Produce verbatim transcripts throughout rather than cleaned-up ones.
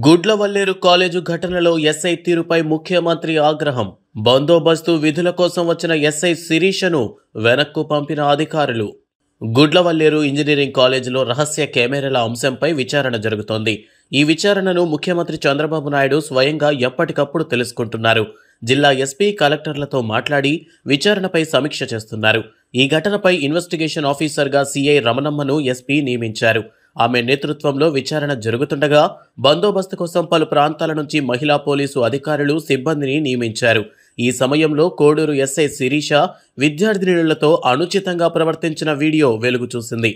Gudlavalleru college ఘటనలో SI తీరుపై ముఖ్యమంత్రి ఆగ్రహం. బందోబస్తు విధుల కోసం వచ్చిన ఎస్ఐ శిరీషను వెనక్కు పంపిన అధికారులు. గుడ్లవల్లేరు ఇంజనీరింగ్ కాలేజీలో రహస్య కెమెరాల అంశంపై విచారణ జరుగుతోంది. ఈ విచారణను ముఖ్యమంత్రి చంద్రబాబు నాయుడు స్వయంగా ఎప్పటికప్పుడు తెలుసుకుంటున్నారు. జిల్లా ఎస్పీ, కలెక్టర్లతో మాట్లాడి విచారణపై సమీక్ష చేస్తున్నారు. ఈ ఘటనపై ఇన్వెస్టిగేషన్ ఆఫీసర్గా సిఐ రమణమ్మను ఎస్పీ నియమించారు. ఆమె నేతృత్వంలో విచారణ జరుగుతుండగా బందోబస్తు కోసం పలు ప్రాంతాల నుంచి మహిళా పోలీసు అధికారులు, సిబ్బందిని నియమించారు. ఈ సమయంలో కోడూరు ఎస్ఐ శిరీష విద్యార్థినులతో అనుచితంగా ప్రవర్తించిన వీడియో వెలుగు చూసింది.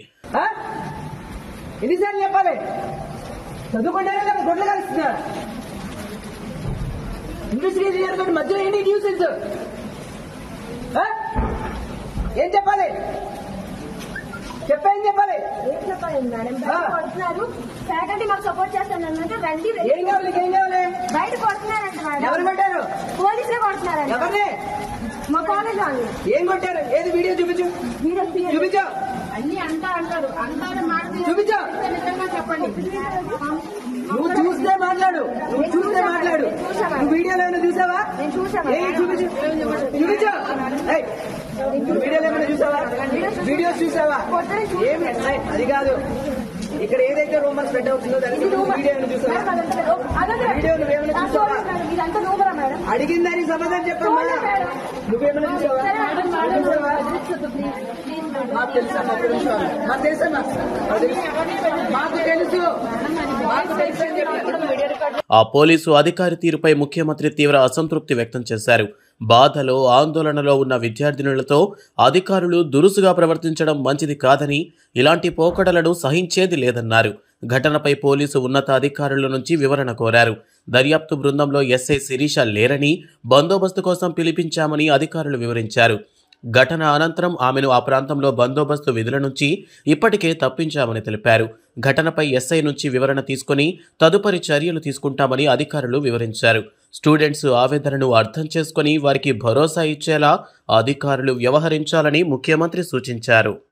ఏం చెప్పాలి చెప్పేం చెప్పాలి ఏం చెప్పాలి మేడం? బయట కొడుతున్నారు, ఫ్యాకల్టీ మాకు సపోర్ట్ చేస్తానంటే రండి. ఏం కావాలి ఏం కావాలి? బయట కొడుతున్నారంట మేడం. ఎవరు కొట్టారు? పోలీసులే కొడుతున్నారంట. ఎవరిని? మా కాలేజ్ వాళ్ళు. ఏం కొట్టారు? ఏది వీడియో చూపించు చూపించు అన్ని అంతా అంటారు అంతా మాట చూపించు. చెప్పండి. నువ్వు చూస్తే మాట్లాడు నువ్వు చూస్తే మాట్లాడు నువ్వు వీడియోలో ఏమైనా చూసావా? నేను చూసాను. ఏ చూపించు చూపించు. వీడియోలో ఏమైనా చూసావా? వీడియోస్ చూసావా? ఏమి అది కాదు. ఇక్కడ ఏదైతే రూమర్ స్ప్రెడ్ అవుతుందో దానికి వీడియో ఏమైనా చూసావా? వీడియో నువ్వేమైనా చూసావా? అడిగిన దానికి సమాధానం చెప్పమ్మా. నువ్వేమైనా చూసావా? మాకు తెలుసా? మాకు తెలుసా? మాకు తెలుసమ్మా. మాకు తెలుసు మాకు తెలుసు అని చెప్పి ఆ పోలీసు అధికారి తీరుపై ముఖ్యమంత్రి తీవ్ర అసంతృప్తి వ్యక్తం చేశారు. బాధలో, ఆందోళనలో ఉన్న విద్యార్థినులతో అధికారులు దురుసుగా ప్రవర్తించడం మంచిది కాదని, ఇలాంటి పోకడలను సహించేది లేదన్నారు. ఘటనపై పోలీసు ఉన్నతాధికారుల నుంచి వివరణ కోరారు. దర్యాప్తు బృందంలో ఎస్ఐ శిరీష లేరని, బందోబస్తు కోసం పిలిపించామని అధికారులు వివరించారు. ఘటన అనంతరం ఆమెను ఆ ప్రాంతంలో బందోబస్తు విధుల నుంచి ఇప్పటికే తప్పించామని తెలిపారు. ఘటనపై ఎస్ఐ నుంచి వివరణ తీసుకుని తదుపరి చర్యలు తీసుకుంటామని అధికారులు వివరించారు. స్టూడెంట్స్ ఆవేదనను అర్థం చేసుకుని వారికి భరోసా ఇచ్చేలా అధికారులు వ్యవహరించాలని ముఖ్యమంత్రి సూచించారు.